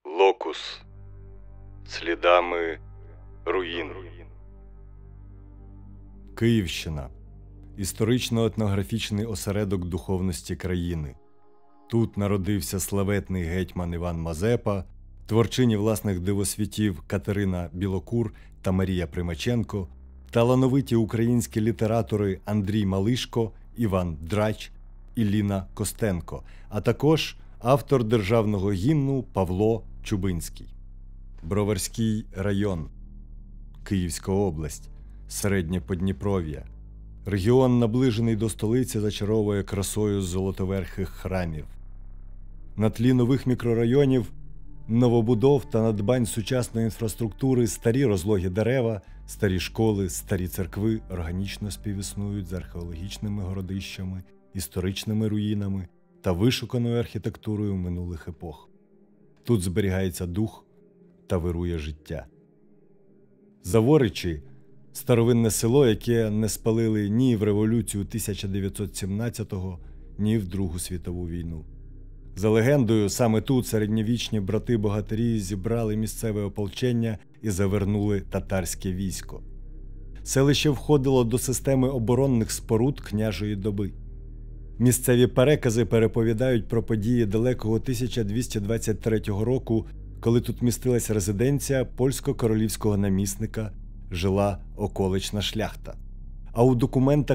Локус. Слідами руїн. Київщина. Історично-етнографічний осередок духовності країни. Тут народився славетний гетьман Іван Мазепа, творчині власних дивосвітів Катерина Білокур та Марія Примаченко, талановиті українські літератори Андрій Малишко, Іван Драч і Ліна Костенко, а також автор державного гімну Павло Чубинський. Броварський район, Київська область, Середнє Подніпров'я. Регіон, наближений до столиці, зачаровує красою золотоверхих храмів. На тлі нових мікрорайонів, новобудов та надбань сучасної інфраструктури старі розлогі дерева, старі школи, старі церкви органічно співіснують з археологічними городищами, історичними руїнами та вишуканою архітектурою минулих епох. Тут зберігається дух та вирує життя. Заворичі – старовинне село, яке не спалили ні в революцію 1917-го, ні в Другу світову війну. За легендою, саме тут середньовічні брати-богатирі зібрали місцеве ополчення і завернули татарське військо. Селище входило до системи оборонних споруд княжої доби. Місцеві перекази переповідають про події далекого 1223 року, коли тут містилася резиденція польсько-королівського намісника, жила околична шляхта. А у документах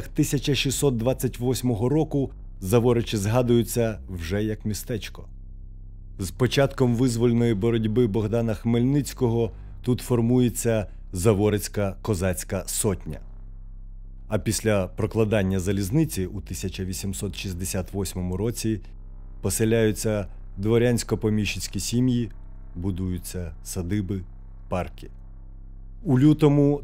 1628 року Заворичі згадуються вже як містечко. З початком визвольної боротьби Богдана Хмельницького тут формується Заворицька козацька сотня. А після прокладання залізниці у 1868 році поселяються дворянсько-поміщицькі сім'ї, будуються садиби, парки. У лютому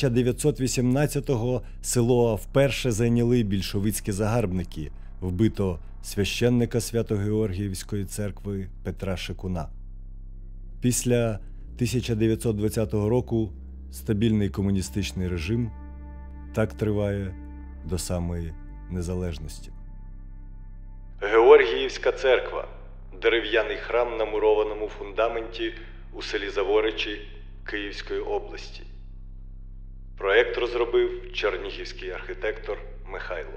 1918-го село вперше зайняли більшовицькі загарбники, вбито священника Свято-Георгіївської церкви Петра Шикуна. Після 1920 року стабільний комуністичний режим так триває до самої незалежності. Георгіївська церква – дерев'яний храм на мурованому фундаменті у селі Заворичі Київської області. Проект розробив чернігівський архітектор Михайлов.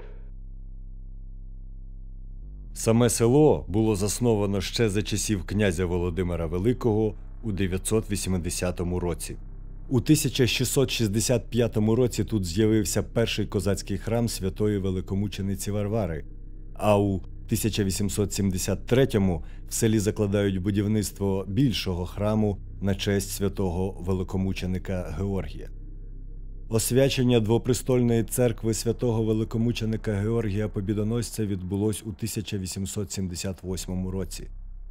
Саме село було засновано ще за часів князя Володимира Великого у 980 році. У 1665 році тут з'явився перший козацький храм святої великомучениці Варвари, а у 1873-му в селі закладають будівництво більшого храму на честь святого великомученика Георгія. Освячення двопрестольної церкви святого великомученика Георгія Побідоносця відбулось у 1878 році.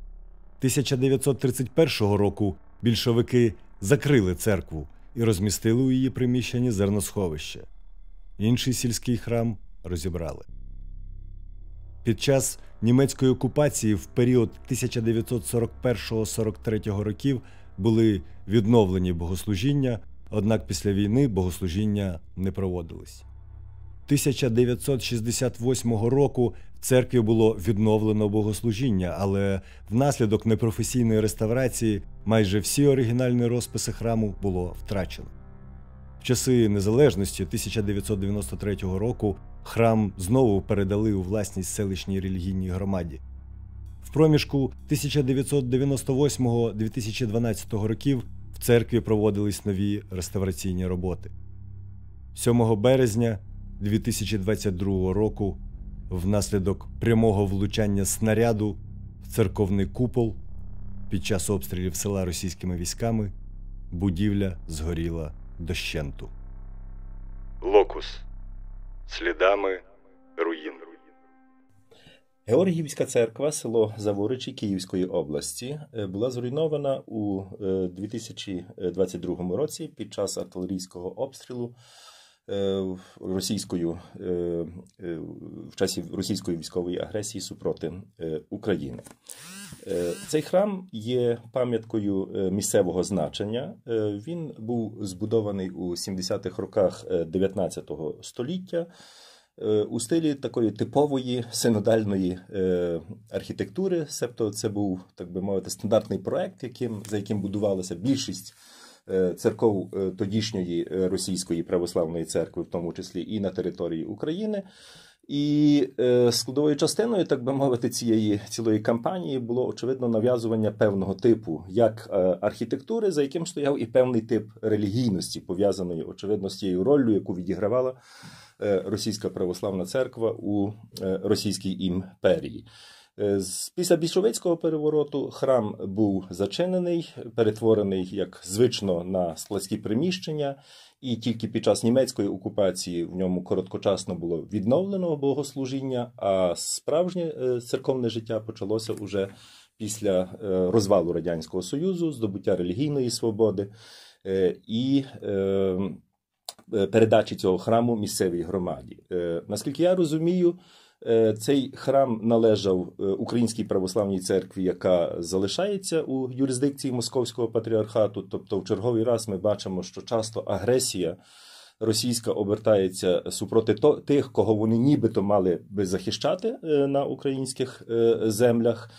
1931 року більшовики закрили церкву і розмістили у її приміщенні зерносховище. Інший сільський храм розібрали. Під час німецької окупації в період 1941-43 років були відновлені богослужіння, однак після війни богослужіння не проводились. 1968 року в церкві було відновлено богослужіння, але внаслідок непрофесійної реставрації майже всі оригінальні розписи храму було втрачено. В часи незалежності 1993 року храм знову передали у власність селищній релігійній громаді. В проміжку 1998-2012 років в церкві проводились нові реставраційні роботи. 7 березня 2022 року внаслідок прямого влучання снаряду в церковний купол під час обстрілів села російськими військами будівля згоріла дощенту. Локус. Слідами руїн. Георгіївська церква, село Заворичі Київської області, була зруйнована у 2022 році під час артилерійського обстрілу в часі російської військової агресії супроти України. Цей храм є пам'яткою місцевого значення. Він був збудований у 70-х роках 19 століття у стилі такої типової синодальної архітектури. Себто це був, так би мовити, стандартний проект, за яким будувалася більшість церков тодішньої Російської православної церкви, в тому числі і на території України. І складовою частиною, так би мовити, цієї цілої кампанії було, очевидно, нав'язування певного типу як архітектури, за яким стояв і певний тип релігійності, пов'язаної, очевидно, з тією роллю, яку відігравала Російська православна церква у Російській імперії. Після більшовицького перевороту храм був зачинений, перетворений, як звично, на складські приміщення, і тільки під час німецької окупації в ньому короткочасно було відновлено богослужіння, а справжнє церковне життя почалося уже після розвалу Радянського Союзу, здобуття релігійної свободи і передачі цього храму місцевій громаді. Наскільки я розумію, цей храм належав Українській православній церкві, яка залишається у юрисдикції Московського патріархату. Тобто в черговий раз ми бачимо, що часто агресія російська обертається супроти тих, кого вони нібито мали би захищати на українських землях.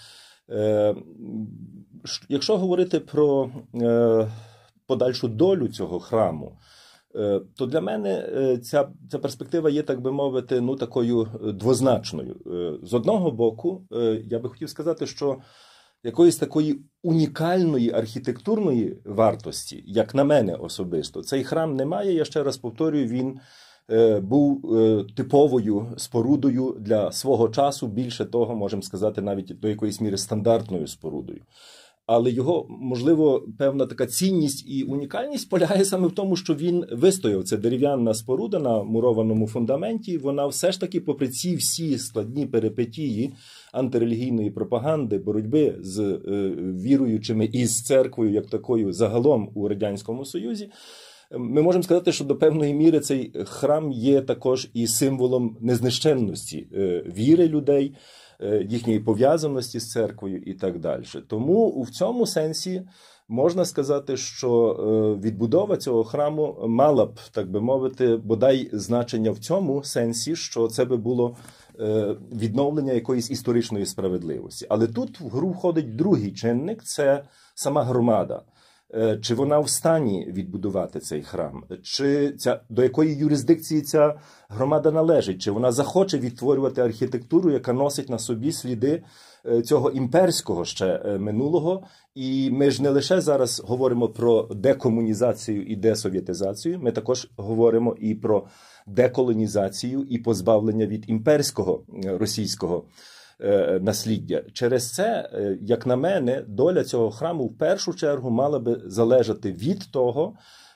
Якщо говорити про подальшу долю цього храму, то для мене ця перспектива є, так би мовити, такою двозначною. З одного боку, я би хотів сказати, що якоїсь такої унікальної архітектурної вартості, як на мене особисто, цей храм не має. Я ще раз повторюю, він був типовою спорудою для свого часу, більше того, можемо сказати, навіть до якоїсь міри стандартною спорудою. Але його, можливо, певна така цінність і унікальність полягає саме в тому, що він вистояв. Це дерев'яна споруда на мурованому фундаменті. Вона все ж таки, попри ці всі складні перипетії антирелігійної пропаганди, боротьби з віруючими і з церквою, як такою, загалом у Радянському Союзі, ми можемо сказати, що до певної міри цей храм є також і символом незнищенності віри людей, їхньої пов'язаності з церквою і так далі. Тому в цьому сенсі можна сказати, що відбудова цього храму мала б, так би мовити, бодай значення в цьому сенсі, що це би було відновлення якоїсь історичної справедливості. Але тут в гру входить другий чинник – це сама громада. Чи вона в стані відбудувати цей храм? До якої юрисдикції ця громада належить? Чи вона захоче відтворювати архітектуру, яка носить на собі сліди цього імперського ще минулого? І ми ж не лише зараз говоримо про декомунізацію і десовєтизацію, ми також говоримо і про деколонізацію і позбавлення від імперського російського насліддя. Через це, як на мене, доля цього храму в першу чергу мала би залежати від того,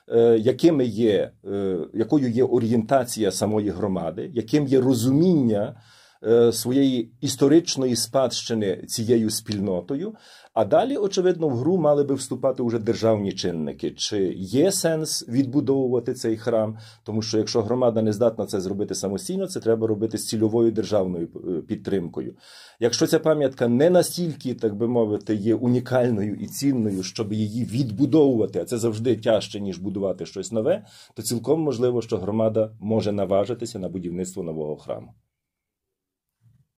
якою є орієнтація самої громади, яким є розуміння своєї історичної спадщини цією спільнотою, а далі, очевидно, в гру мали би вступати вже державні чинники. Чи є сенс відбудовувати цей храм? Тому що якщо громада не здатна це зробити самостійно, це треба робити з цільовою державною підтримкою. Якщо ця пам'ятка не настільки, так би мовити, є унікальною і цінною, щоб її відбудовувати, а це завжди тяжче, ніж будувати щось нове, то цілком можливо, що громада може наважитися на будівництво нового храму.